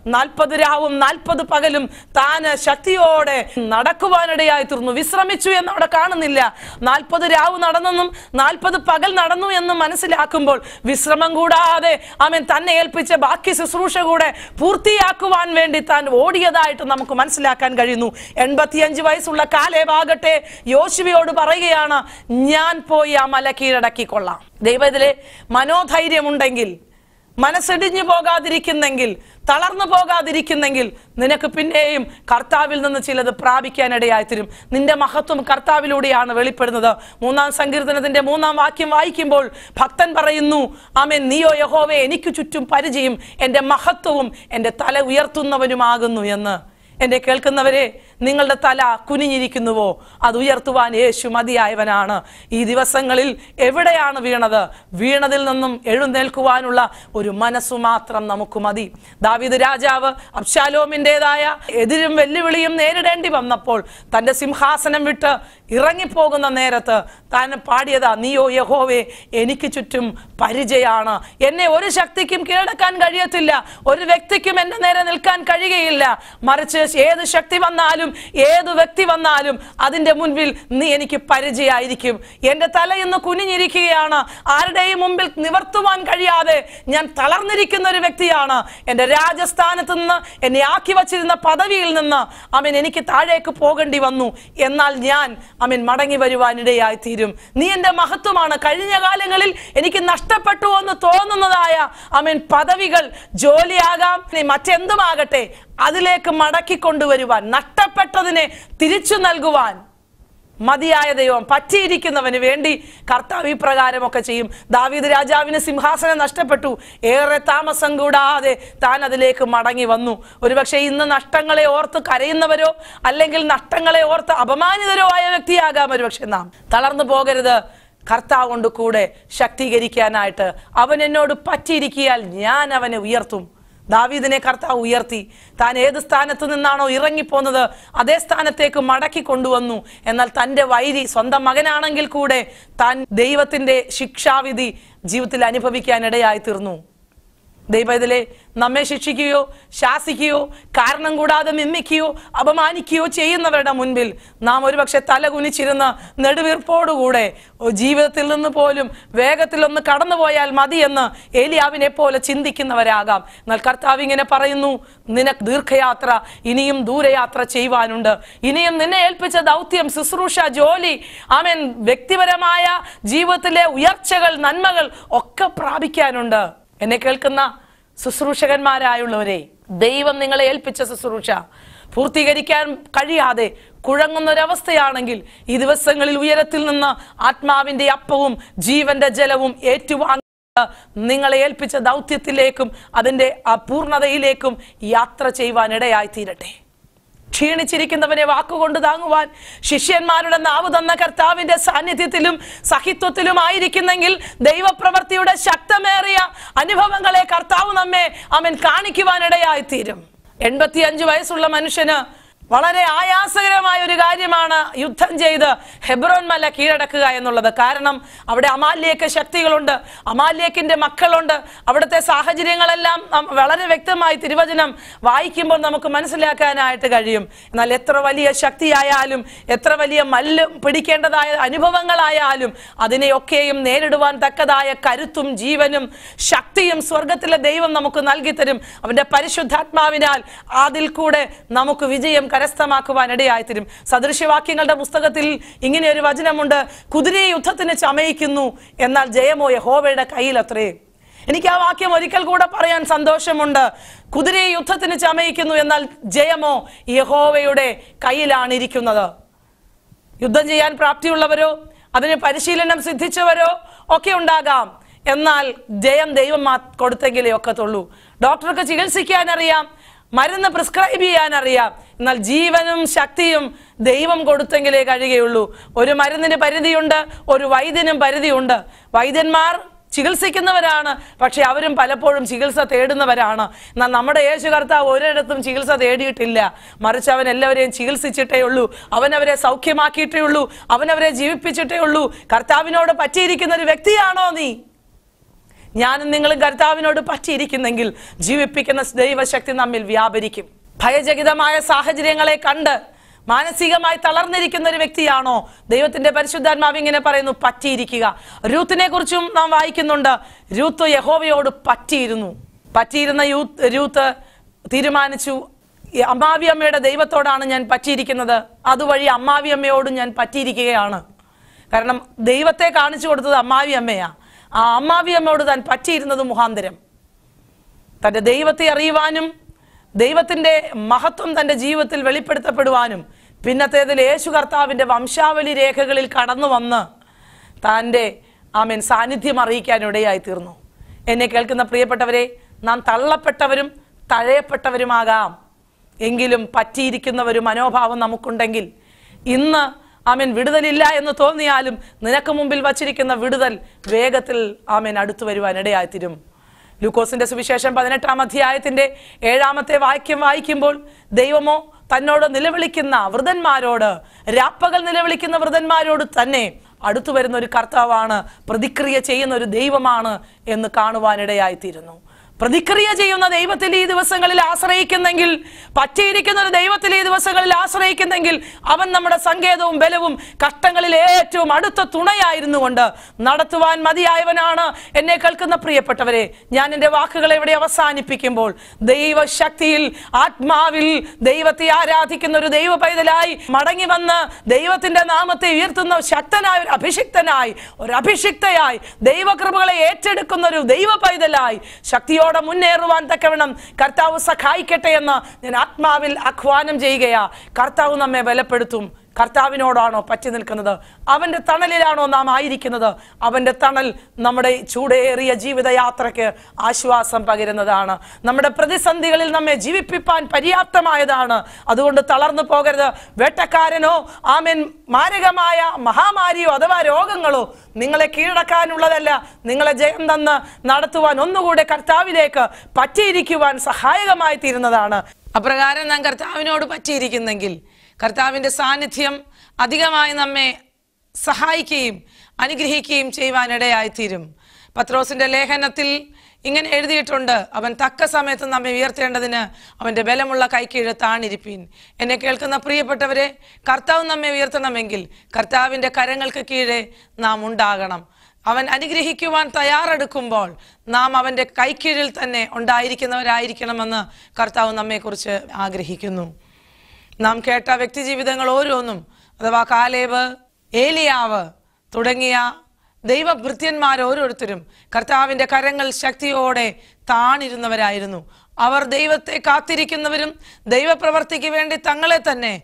Speaker 2: 40 രാവും 40 പകലും താൻ ശക്തിയോടെ നടക്കുവാനിടയായി തീർന്നു. വിശ്രമിച്ചു എന്ന് അവിടെ കാണുന്നില്ല. 40 രാവ് നടന്നെന്നും 40 പകൽ നടന്നു എന്നും മനസ്സിലാക്കുമ്പോൾ വിശ്രമം കൂടാതെ തന്നെ ഏൽപ്പിച്ച ബാക്കി ശുശ്രൂഷ കൂടെ പൂർത്തിയാക്കുവാൻ വേണ്ടി താൻ ഓടിയതായിട്ട് നമുക്ക് മനസ്സിലാക്കാൻ കഴിയുന്നു. 85 വയസ്സുള്ള കാലേബാകട്ടെ യോശുവയോട് പറയുകയാണ്, ഞാൻ പോയി ആ മല കീഴടക്കിക്കൊള്ളാം. ദൈവത്തിലെ മനോധൈര്യമുണ്ടെങ്കിൽ, മനസ്സിടിഞ്ഞു പോകാതിരിക്കുന്നെങ്കിൽ, തളർന്നു പോകാതിരിക്കുന്നെങ്കിൽ നിനക്ക് പിന്നെയും കർത്താവിൽ നിന്ന് ചിലത് പ്രാപിക്കാനിടയായിത്തീരും. നിന്റെ മഹത്വം കർത്താവിലൂടെയാണ് വെളിപ്പെടുന്നത്. 3-ാം സങ്കീർത്തനത്തിന്റെ 3-ാം വാക്യം വായിക്കുമ്പോൾ ഭക്തൻ പറയുന്നു, ആമേൻ, നീയോ യഹോവേ എനിക്ക് ചുറ്റും പരിചയം, എൻ്റെ മഹത്വവും എൻ്റെ തല ഉയർത്തുന്നവനുമാകുന്നു എന്ന്. എന്നെ കേൾക്കുന്നവരെ, നിങ്ങളുടെ തല കുനിഞ്ഞിരിക്കുന്നുവോ? അത് ഉയർത്തുവാൻ യേശു മതിയായവനാണ്. ഈ ദിവസങ്ങളിൽ എവിടെയാണ് വീണത്? വീണതിൽ നിന്നും എഴുന്നേൽക്കുവാനുള്ള ഒരു മനസ്സു മാത്രം നമുക്ക് മതി. ദാവീദ് രാജാവ് അബ്ശാലോമിൻ്റെതായ എതിരും വെല്ലുവിളിയും നേരിടേണ്ടി വന്നപ്പോൾ തൻ്റെ സിംഹാസനം വിട്ട് ഇറങ്ങിപ്പോകുന്ന നേരത്ത് താൻ പാടിയതാ, നീയോ യഹോവേ എനിക്ക് ചുറ്റും പരിചയാണ്, എന്നെ ഒരു ശക്തിക്കും കീഴടക്കാൻ കഴിയത്തില്ല, ഒരു വ്യക്തിക്കും എന്റെ നേരെ നിൽക്കാൻ കഴിയുകയില്ല. മറിച്ച് ഏത് ശക്തി വന്നാലും, ഏത് വ്യക്തി വന്നാലും അതിന്റെ മുൻപിൽ നീ എനിക്ക് പരിചയമായിരിക്കും. എന്റെ തല ഇന്ന് കുനിഞ്ഞിരിക്കുകയാണ്. ആരുടെയും മുമ്പിൽ നിവർത്തുവാൻ കഴിയാതെ ഞാൻ തളർന്നിരിക്കുന്ന ഒരു വ്യക്തിയാണ്. എന്റെ രാജസ്ഥാനത്ത് നിന്ന്, എന്നെ ആക്കി വച്ചിരുന്ന പദവിയിൽ നിന്ന് എനിക്ക് താഴേക്ക് പോകേണ്ടി വന്നു. എന്നാൽ ഞാൻ മടങ്ങി വരുവാനിടയായി തീരും. നീ എന്റെ മഹത്വമാണ്. കഴിഞ്ഞ കാലങ്ങളിൽ എനിക്ക് നഷ്ടപ്പെട്ടു എന്ന് തോന്നുന്നതായ പദവികൾ, ജോലിയാകാം, മറ്റെന്തുമാകട്ടെ, അതിലേക്ക് മടക്കിക്കൊണ്ടുവരുവാൻ, നഷ്ടപ്പെട്ടതിനെ തിരിച്ചു നൽകുവാൻ മതിയായ ദൈവം, പറ്റിയിരിക്കുന്നവന് വേണ്ടി കർത്താവ് ഈ പ്രകാരമൊക്കെ ചെയ്യും. ദാവീദ് രാജാവിന് സിംഹാസനം നഷ്ടപ്പെട്ടു. ഏറെ താമസം കൂടാതെ താൻ അതിലേക്ക് മടങ്ങി വന്നു. ഒരുപക്ഷെ ഇന്ന് നഷ്ടങ്ങളെ ഓർത്ത് കരയുന്നവരോ അല്ലെങ്കിൽ നഷ്ടങ്ങളെ ഓർത്ത് അപമാനിതരോ ആയ വ്യക്തിയാകാം ഒരുപക്ഷെ നാം. തളർന്നു പോകരുത്. കർത്താവ് കൊണ്ട് കൂടെ ശക്തീകരിക്കാനായിട്ട്. അവൻ എന്നോട് പറ്റിയിരിക്കിയാൽ ഞാൻ അവനെ ഉയർത്തും. ദാവീദിനെ കർത്താവ് ഉയർത്തി. താൻ ഏത് സ്ഥാനത്ത് നിന്നാണോ ഇറങ്ങിപ്പോന്നത് അതേ സ്ഥാനത്തേക്ക് മടക്കി കൊണ്ടുവന്നു. എന്നാൽ തൻ്റെ വൈരി സ്വന്തം മകനാണെങ്കിൽ കൂടെ താൻ ദൈവത്തിൻ്റെ ശിക്ഷാവിധി ജീവിതത്തിൽ അനുഭവിക്കാനിടയായി തീർന്നു. ദൈവത്തിലെ നമ്മെ ശിക്ഷിക്കുകയോ ശാസിക്കുകയോ കാരണം കൂടാതെ നിന്ദിക്കുകയോ അപമാനിക്കുകയോ ചെയ്യുന്നവരുടെ മുൻപിൽ നാം ഒരുപക്ഷെ തല കുനിച്ചിരുന്ന് നെടുവീർപ്പോടുകൂടെ ജീവിതത്തിൽ നിന്ന് പോലും വേഗത്തിലൊന്ന് കടന്നുപോയാൽ മതിയെന്ന് ഏലിയാവിനെ പോലെ ചിന്തിക്കുന്നവരാകാം. എന്നാൽ കർത്താവ് ഇങ്ങനെ പറയുന്നു, നിനക്ക് ദീർഘയാത്ര, ഇനിയും ദൂരയാത്ര ചെയ്യുവാനുണ്ട്. ഇനിയും നിന്നെ ഏൽപ്പിച്ച ദൗത്യം, ശുശ്രൂഷ, ജോലി, വ്യക്തിപരമായ ജീവിതത്തിലെ ഉയർച്ചകൾ, നന്മകൾ ഒക്കെ പ്രാപിക്കാനുണ്ട്. എന്നെ കേൾക്കുന്ന ശുശ്രൂഷകന്മാരായുള്ളവരെ, ദൈവം നിങ്ങളെ ഏൽപ്പിച്ച ശുശ്രൂഷ പൂർത്തീകരിക്കാൻ കഴിയാതെ കുഴങ്ങുന്നൊരവസ്ഥയാണെങ്കിൽ ഈ ദിവസങ്ങളിൽ ഉയരത്തിൽ നിന്ന് ആത്മാവിന്റെ അപ്പവും ജീവന്റെ ജലവും ഏറ്റുവാങ്ങി നിങ്ങളെ ഏൽപ്പിച്ച ദൗത്യത്തിലേക്കും അതിൻ്റെ പൂർണ്ണതയിലേക്കും യാത്ര ചെയ്യുവാൻ ഇടയായി തീരട്ടെ. ക്ഷീണിച്ചിരിക്കുന്നവനെ വാക്കുകൊണ്ട് താങ്ങുവാൻ ശിഷ്യന്മാരുടെ നാവ് തന്ന കർത്താവിന്റെ സാന്നിധ്യത്തിലും സഹിത്വത്തിലും ആയിരിക്കുന്നെങ്കിൽ ദൈവപ്രവൃത്തിയുടെ ശക്തമേറിയ അനുഭവങ്ങളെ കർത്താവ് നമ്മെ കാണിക്കുവാൻ ഇടയായി തീരും. 85 വയസ്സുള്ള മനുഷ്യന് വളരെ ആയാസകരമായ ഒരു കാര്യമാണ് യുദ്ധം ചെയ്ത് ഹെബ്രോൻ മല കീഴടക്കുക എന്നുള്ളത്. കാരണം അവിടെ അമാല്യക്ക് ശക്തികളുണ്ട്, അമാല്യക്കിന്റെ മക്കളുണ്ട്. അവിടുത്തെ സാഹചര്യങ്ങളെല്ലാം വളരെ വ്യക്തമായി തിരുവചനം വായിക്കുമ്പോൾ നമുക്ക് മനസ്സിലാക്കാനായിട്ട് കഴിയും. എന്നാൽ എത്ര വലിയ ശക്തിയായാലും എത്ര വലിയ മല്ല് പിടിക്കേണ്ടതായ അനുഭവങ്ങളായാലും അതിനെയൊക്കെയും നേരിടുവാൻ തക്കതായ കരുത്തും ജീവനും ശക്തിയും സ്വർഗത്തിലെ ദൈവം നമുക്ക് നൽകിത്തരും. അവന്റെ പരിശുദ്ധാത്മാവിനാൽ അതിൽ കൂടെ നമുക്ക് വിജയം കരസ്ഥമാക്കുവാൻ ഇടയായിത്തീരും. സദൃശ്യവാക്യങ്ങളുടെ പുസ്തകത്തിൽ ഇങ്ങനെ ഒരു വചനമുണ്ട്: കുതിരയെ യുദ്ധത്തിന് ചമയിക്കുന്നു, എന്നാൽ ജയമോ യഹോവയുടെ കയ്യിലത്രേ. എനിക്ക് ആ വാക്യം ഒരിക്കൽ കൂടെ പറയാൻ സന്തോഷമുണ്ട്. കുതിരയെ യുദ്ധത്തിന് ചമയിക്കുന്നു, എന്നാൽ ജയമോ യഹോവയുടെ കയ്യിലാണ് ഇരിക്കുന്നത്. യുദ്ധം ചെയ്യാൻ പ്രാപ്തിയുള്ളവരോ അതിന് പരിശീലനം സിദ്ധിച്ചവരോ ഒക്കെ ഉണ്ടാകാം, എന്നാൽ ജയം ദൈവം കൊടുത്തെങ്കിലേ ഒക്കത്തുള്ളൂ. ഡോക്ടർക്ക് ചികിത്സിക്കാൻ അറിയാം, മരുന്ന് പ്രിസ്ക്രൈബ് ചെയ്യാൻ അറിയാം, എന്നാൽ ജീവനും ശക്തിയും ദൈവം കൊടുത്തെങ്കിലേ കഴിയുകയുള്ളൂ. ഒരു മരുന്നിന് പരിധിയുണ്ട്, ഒരു വൈദ്യനും പരിധിയുണ്ട്. വൈദ്യന്മാർ ചികിത്സിക്കുന്നവരാണ്, പക്ഷെ അവരും പലപ്പോഴും ചികിത്സ തേടുന്നവരാണ്. എന്നാൽ നമ്മുടെ യേശു കർത്താവ് ഒരിടത്തും ചികിത്സ തേടിയിട്ടില്ല. മറിച്ച് അവൻ എല്ലാവരെയും ചികിത്സിച്ചിട്ടേ ഉള്ളൂ, അവനവരെ സൗഖ്യമാക്കിയിട്ടേ ഉള്ളൂ, അവനവരെ ജീവിപ്പിച്ചിട്ടേ ഉള്ളൂ. കർത്താവിനോട് പറ്റിയിരിക്കുന്ന ഒരു വ്യക്തിയാണോ നീ? ഞാനും നിങ്ങളും കർത്താവിനോട് പറ്റിയിരിക്കുന്നെങ്കിൽ ജീവിപ്പിക്കുന്ന ദൈവശക്തി നമ്മിൽ വ്യാപരിക്കും. ഭയചകിതമായ സാഹചര്യങ്ങളെ കണ്ട് മാനസികമായി തളർന്നിരിക്കുന്ന ഒരു വ്യക്തിയാണോ? ദൈവത്തിന്റെ പരിശുദ്ധാത്മാവ് ഇങ്ങനെ പറയുന്നു, പറ്റിയിരിക്കുക. രൂത്തിനെ കുറിച്ചും നാം വായിക്കുന്നുണ്ട്. രൂത്ത് യഹോവയോട് പറ്റിയിരുന്ന രൂത്ത് തീരുമാനിച്ചു, അമ്മാവി അമ്മയുടെ ദൈവത്തോടാണ് ഞാൻ പറ്റിയിരിക്കുന്നത്, അതുവഴി അമ്മാവി അമ്മയോടും ഞാൻ പറ്റിയിരിക്കുകയാണ്. കാരണം ദൈവത്തെ കാണിച്ചു കൊടുത്തത് അമ്മാവി അമ്മയാ. ആ അമ്മാവി അമ്മയോട് താൻ പറ്റിയിരുന്നത് മുഖാന്തരം തന്റെ ദൈവത്തെ അറിയുവാനും ദൈവത്തിന്റെ മഹത്വം തന്റെ ജീവിതത്തിൽ വെളിപ്പെടുത്തപ്പെടുവാനും പിന്നത്തേതിൽ യേശു കർത്താവിന്റെ വംശാവലി രേഖകളിൽ കടന്നു വന്ന് തൻ്റെ സാന്നിധ്യം അറിയിക്കാനിടയായി തീർന്നു. എന്നെ കേൾക്കുന്ന പ്രിയപ്പെട്ടവരെ, നാം തള്ളപ്പെട്ടവരും തഴയപ്പെട്ടവരുമാകാം, എങ്കിലും പറ്റിയിരിക്കുന്ന ഒരു മനോഭാവം നമുക്കുണ്ടെങ്കിൽ ഇന്ന് വിടുതലില്ല എന്ന് തോന്നിയാലും നിനക്ക് മുമ്പിൽ വച്ചിരിക്കുന്ന വിടുതൽ വേഗത്തിൽ അടുത്തു വരുവാൻ ഇടയായിത്തീരും. ലൂക്കോസിന്റെ സുവിശേഷം 18-ാം അധ്യായത്തിന്റെ 7-ാമത്തെ വാക്യം വായിക്കുമ്പോൾ ദൈവമോ തന്നോട് നിലവിളിക്കുന്ന വൃതന്മാരോട്, രാപ്പകൽ നിലവിളിക്കുന്ന വൃതന്മാരോട് തന്നെ അടുത്തു വരുന്ന ഒരു കർത്താവാണ്, പ്രതിക്രിയ ചെയ്യുന്ന ഒരു ദൈവമാണ് എന്ന് കാണുവാനിടയായിത്തീരുന്നു. പ്രതിക്രിയ ചെയ്യുന്ന ദൈവത്തിൽ ഈ ദിവസങ്ങളിൽ ആശ്രയിക്കുന്നെങ്കിൽ, പറ്റിയിരിക്കുന്ന ഒരു ദൈവത്തിൽ ഈ ദിവസങ്ങളിൽ ആശ്രയിക്കുന്നെങ്കിൽ അവൻ നമ്മുടെ സങ്കേതവും ബലവും കഷ്ടങ്ങളിൽ ഏറ്റവും അടുത്ത തുണയായിരുന്നു കൊണ്ട് നടത്തുവാൻ മതിയായവനാണ്. എന്നെ കേൾക്കുന്ന പ്രിയപ്പെട്ടവരെ, ഞാൻ എൻ്റെ വാക്കുകളെ ഇവിടെ അവസാനിപ്പിക്കുമ്പോൾ ദൈവശക്തിയിൽ ആത്മാവിൽ ദൈവത്തെ ആരാധിക്കുന്ന ഒരു ദൈവ പൈതലായി മടങ്ങി വന്ന് ദൈവത്തിന്റെ നാമത്തെ ഉയർത്തുന്ന ശക്തനായ ഒരു അഭിഷിക്തയായി ദൈവകൃപകളെ ഏറ്റെടുക്കുന്ന ഒരു ദൈവ പൈതലായി ശക്തിയോടെ മുന്നേറുവാൻ തക്കവണ്ണം കർത്താവ് സഹായിക്കട്ടെ എന്ന് ഞാൻ ആത്മാവിൽ ആഹ്വാനം ചെയ്യുകയാ. കർത്താവ് നമ്മെ ബലപ്പെടുത്തും. കർത്താവിനോടാണോ പറ്റി നിൽക്കുന്നത്? അവന്റെ തണലിലാണോ നാം ആയിരിക്കുന്നത്? അവന്റെ തണൽ നമ്മുടെ ചൂടേറിയ ജീവിതയാത്രയ്ക്ക് ആശ്വാസം പകരുന്നതാണ്. നമ്മുടെ പ്രതിസന്ധികളിൽ നമ്മെ ജീവിപ്പിക്കാൻ പര്യാപ്തമായതാണ്. അതുകൊണ്ട് തളർന്നു പോകരുത്. വേട്ടക്കാരനോ മാരകമായ മഹാമാരിയോ അഥവാ രോഗങ്ങളോ നിങ്ങളെ കീഴടക്കാനുള്ളതല്ല. നിങ്ങളെ ജയം തന്ന് നടത്തുവാൻ ഒന്നുകൂടെ കർത്താവിലേക്ക് പറ്റിയിരിക്കുവാൻ സഹായകമായി തീരുന്നതാണ്. അപ്രകാരം നാം കർത്താവിനോട് പറ്റിയിരിക്കുന്നെങ്കിൽ കർത്താവിന്റെ സാന്നിധ്യം അധികമായി നമ്മെ സഹായിക്കുകയും അനുഗ്രഹിക്കുകയും ചെയ്യുവാനിടയായിത്തീരും. പത്രോസിന്റെ ലേഖനത്തിൽ ഇങ്ങനെ എഴുതിയിട്ടുണ്ട്, അവൻ തക്ക സമയത്ത് നമ്മെ ഉയർത്തേണ്ടതിന് അവന്റെ ബലമുള്ള കൈക്കീഴ് താണിരിപ്പീൻ. എന്നെ കേൾക്കുന്ന പ്രിയപ്പെട്ടവരെ, കർത്താവ് നമ്മെ ഉയർത്തണമെങ്കിൽ കർത്താവിന്റെ കരങ്ങൾക്ക് കീഴെ നാം ഉണ്ടാകണം. അവൻ അനുഗ്രഹിക്കുവാൻ തയ്യാറെടുക്കുമ്പോൾ നാം അവന്റെ കൈക്കീഴിൽ തന്നെ ഉണ്ടായിരിക്കുന്നവരായിരിക്കണമെന്ന് കർത്താവ് നമ്മെക്കുറിച്ച് ആഗ്രഹിക്കുന്നു. നാം കേട്ട വ്യക്തി ജീവിതങ്ങൾ ഓരോന്നും, അഥവാ കാലേബ്, ഏലിയാവ് തുടങ്ങിയ ദൈവഭൃത്യന്മാർ ഓരോരുത്തരും കർത്താവിന്റെ കരങ്ങൾ ശക്തിയോടെ താണിരുന്നവരായിരുന്നു. അവർ ദൈവത്തെ കാത്തിരിക്കുന്നവരും ദൈവപ്രവർത്തിക്ക് വേണ്ടി തങ്ങളെ തന്നെ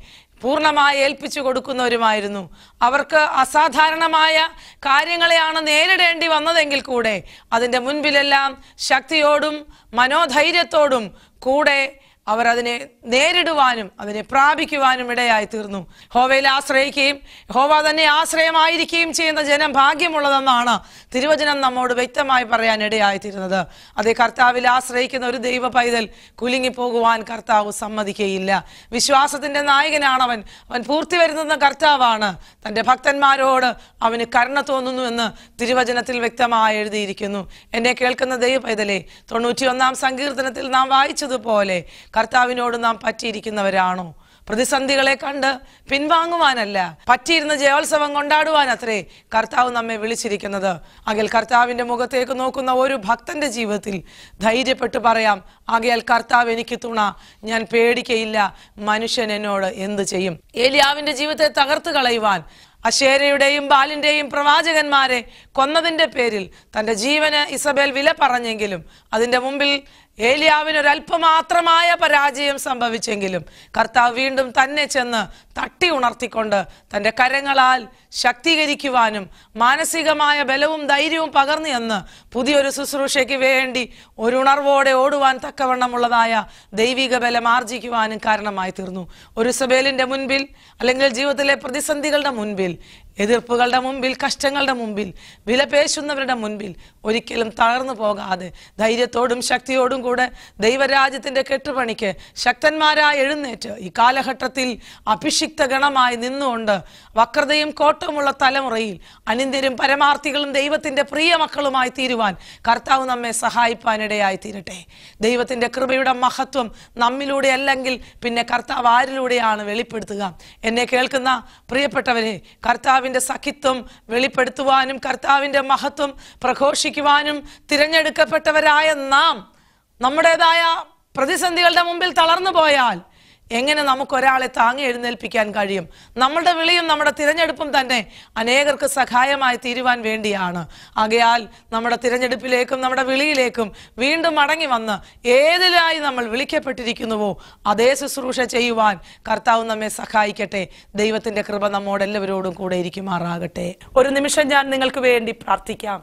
Speaker 2: പൂർണ്ണമായി ഏൽപ്പിച്ചു കൊടുക്കുന്നവരുമായിരുന്നു. അവർക്ക് അസാധാരണമായ കാര്യങ്ങളെയാണ് നേരിടേണ്ടി വന്നതെങ്കിൽ കൂടെ അതിൻ്റെ മുൻപിലെല്ലാം ശക്തിയോടും മനോധൈര്യത്തോടും കൂടെ അവർ അതിനെ നേരിടുവാനും അതിനെ പ്രാപിക്കുവാനും ഇടയായി തീർന്നു. യഹോവയിൽ ആശ്രയിക്കുകയും യഹോവ തന്നെ ആശ്രയമായിരിക്കുകയും ചെയ്യുന്ന ജനം ഭാഗ്യമുള്ളതെന്നാണ് തിരുവചനം നമ്മോട് വ്യക്തമായി പറയാൻ ഇടയായി തീരുന്നത്. അതേ, കർത്താവിൽ ആശ്രയിക്കുന്ന ഒരു ദൈവ പൈതൽ കുലുങ്ങിപ്പോകുവാൻ കർത്താവ് സമ്മതിക്കുകയില്ല. വിശ്വാസത്തിന്റെ നായകനാണവൻ. അവൻ പൂർത്തി വരുന്ന കർത്താവാണ്. തൻ്റെ ഭക്തന്മാരോട് അവന് കരുണ തോന്നുന്നുവെന്ന് തിരുവചനത്തിൽ വ്യക്തമായി എഴുതിയിരിക്കുന്നു. എന്നെ കേൾക്കുന്ന ദൈവ പൈതലെ, 91-ാം സങ്കീർത്തനത്തിൽ നാം വായിച്ചതുപോലെ കർത്താവിനോട് നാം പറ്റിയിരിക്കുന്നവരാണോ? പ്രതിസന്ധികളെ കണ്ട് പിൻവാങ്ങുവാനല്ല, പറ്റിയിരുന്ന ജയോത്സവം കൊണ്ടാടുവാൻ അത്രേ കർത്താവ് നമ്മെ വിളിച്ചിരിക്കുന്നത്. ആകയാൽ കർത്താവിന്റെ മുഖത്തേക്ക് നോക്കുന്ന ഒരു ഭക്തന്റെ ജീവിതത്തിൽ ധൈര്യപ്പെട്ട് പറയാം, ആകയാൽ കർത്താവ് എനിക്ക് തുണ, ഞാൻ പേടിക്കയില്ല, മനുഷ്യൻ എന്നോട് എന്ത് ചെയ്യും? ഏലിയാവിന്റെ ജീവിതത്തെ തകർത്ത് കളയുവാൻ അശേരയുടെയും ബാലിന്റെയും പ്രവാചകന്മാരെ കൊന്നതിന്റെ പേരിൽ തന്റെ ജീവന് ഇസബേൽ വില പറഞ്ഞെങ്കിലും അതിന്റെ മുമ്പിൽ ഏലിയാവിന് ഒരല്പമാത്രമായ പരാജയം സംഭവിച്ചെങ്കിലും കർത്താവ് വീണ്ടും തന്നെ ചെന്ന് തട്ടി ഉണർത്തിക്കൊണ്ട് തൻ്റെ കരങ്ങളാൽ ശക്തീകരിക്കുവാനും മാനസികമായ ബലവും ധൈര്യവും പകർന്നു എന്ന് പുതിയൊരു ശുശ്രൂഷയ്ക്ക് വേണ്ടി ഒരു ഉണർവോടെ ഓടുവാൻ തക്കവണ്ണമുള്ളതായ ദൈവിക ബലം ആർജിക്കുവാനും കാരണമായി തീർന്നു. ഒരു ഇസബേലിന്റെ മുൻപിൽ, അല്ലെങ്കിൽ ജീവിതത്തിലെ പ്രതിസന്ധികളുടെ മുൻപിൽ, എതിർപ്പുകളുടെ മുമ്പിൽ, കഷ്ടങ്ങളുടെ മുമ്പിൽ, വിലപേശുന്നവരുടെ മുൻപിൽ ഒരിക്കലും തളർന്നു പോകാതെ ധൈര്യത്തോടും ശക്തിയോടും കൂടെ ദൈവരാജ്യത്തിന്റെ കെട്ടുപണിക്ക് ശക്തന്മാരായി എഴുന്നേറ്റ് ഈ കാലഘട്ടത്തിൽ അഭിഷിക്ത ഗണമായി നിന്നുകൊണ്ട് വക്രതയും കോട്ടവുമുള്ള തലമുറയിൽ അനിന്ദ്യരും പരമാർത്ഥികളും ദൈവത്തിന്റെ പ്രിയ മക്കളുമായി തീരുവാൻ കർത്താവ് നമ്മെ സഹായിപ്പാനിടയായി തീരട്ടെ. ദൈവത്തിന്റെ കൃപയുടെ മഹത്വം നമ്മിലൂടെ അല്ലെങ്കിൽ പിന്നെ കർത്താവ് ആരിലൂടെയാണ് വെളിപ്പെടുത്തുക? എന്നെ കേൾക്കുന്ന പ്രിയപ്പെട്ടവരെ, കർത്താവിന്റെ സഖിത്വം വെളിപ്പെടുത്തുവാനും കർത്താവിന്റെ മഹത്വം പ്രഘോഷിക്കുവാനും തിരഞ്ഞെടുക്കപ്പെട്ടവരായ നാം നമ്മുടേതായ പ്രതിസന്ധികളുടെ മുമ്പിൽ തളർന്നു പോയാൽ എങ്ങനെ നമുക്കൊരാളെ താങ്ങി എഴുന്നേൽപ്പിക്കാൻ കഴിയും? നമ്മുടെ വിളിയും നമ്മുടെ തിരഞ്ഞെടുപ്പും തന്നെ അനേകർക്ക് സഹായമായി തീരുവാൻ വേണ്ടിയാണ്. ആകയാൽ നമ്മുടെ തിരഞ്ഞെടുപ്പിലേക്കും നമ്മുടെ വിളിയിലേക്കും വീണ്ടും മടങ്ങി വന്ന് ഏതിലായി നമ്മൾ വിളിക്കപ്പെട്ടിരിക്കുന്നുവോ അതേ ശുശ്രൂഷ ചെയ്യുവാൻ കർത്താവ് നമ്മെ സഹായിക്കട്ടെ. ദൈവത്തിന്റെ കൃപ നമ്മോടെല്ലാവരോടും കൂടെ ഇരിക്കുമാറാകട്ടെ. ഒരു നിമിഷം ഞാൻ നിങ്ങൾക്ക് വേണ്ടി പ്രാർത്ഥിക്കാം.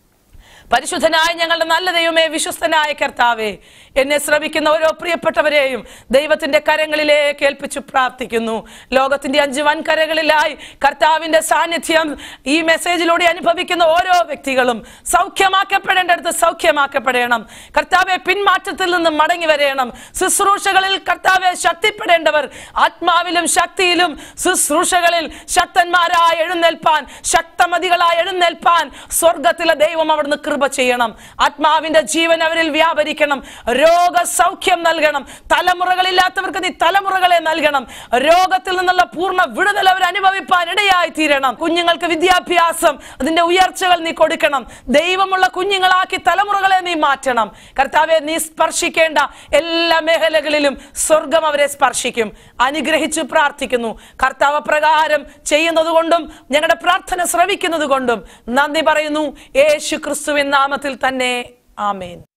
Speaker 2: പരിശുദ്ധനായ ഞങ്ങളുടെ നല്ല ദൈവമേ, വിശ്വസ്തനായ കർത്താവേ, എന്നെ ശ്രമിക്കുന്ന ഓരോ പ്രിയപ്പെട്ടവരെയും ദൈവത്തിന്റെ കരങ്ങളിലേക്ക് ഏൽപ്പിച്ചു പ്രാർത്ഥിക്കുന്നു. ലോകത്തിന്റെ 5 വൻകരകളിലായി കർത്താവിന്റെ സാന്നിധ്യം ഈ മെസ്സേജിലൂടെ അനുഭവിക്കുന്ന ഓരോ വ്യക്തികളും സൗഖ്യമാക്കപ്പെടേണ്ടടുത്ത് സൗഖ്യമാക്കപ്പെടണം. കർത്താവെ, പിന്മാറ്റത്തിൽ നിന്ന് മടങ്ങി വരേണം. ശുശ്രൂഷകളിൽ കർത്താവെ ശക്തിപ്പെടേണ്ടവർ ആത്മാവിലും ശക്തിയിലും ശുശ്രൂഷകളിൽ ശക്തന്മാരായി എഴുന്നേൽപ്പാൻ, ശക്തമതികളായി എഴുന്നേൽപ്പാൻ സ്വർഗത്തിലെ ദൈവം അവിടുന്ന് കൃപ ചെയ്യണം. ആത്മാവിന്റെ ജീവൻ അവരിൽ വ്യാപരിക്കണം. രോഗസൗഖ്യം നൽകണം. തലമുറകളില്ലാത്തവർക്ക് നീ തലമുറകളെ നൽകണം. രോഗത്തിൽ നിന്നുള്ള പൂർണ്ണ വിടുതൽ അവർ അനുഭവിപ്പാൻ ഇടയായി തീരണം. കുഞ്ഞുങ്ങൾക്ക് വിദ്യാഭ്യാസം, അതിന്റെ ഉയർച്ചകൾ നീ കൊടുക്കണം. ദൈവമുള്ള കുഞ്ഞുങ്ങളാക്കി തലമുറകളെ നീ മാറ്റണം. കർത്താവെ, നീ സ്പർശിക്കേണ്ട എല്ലാ മേഖലകളിലും സ്വർഗം അവരെ സ്പർശിക്കും. അനുഗ്രഹിച്ചു പ്രാർത്ഥിക്കുന്നു. കർത്താവ് പ്രകാരം ചെയ്യുന്നത് കൊണ്ടും ഞങ്ങളുടെ പ്രാർത്ഥന ശ്രവിക്കുന്നത് കൊണ്ടും നന്ദി പറയുന്നു. യേശു ക്രിസ്തുവിൻ നാമത്തിൽ തന്നെ, ആമേൻ.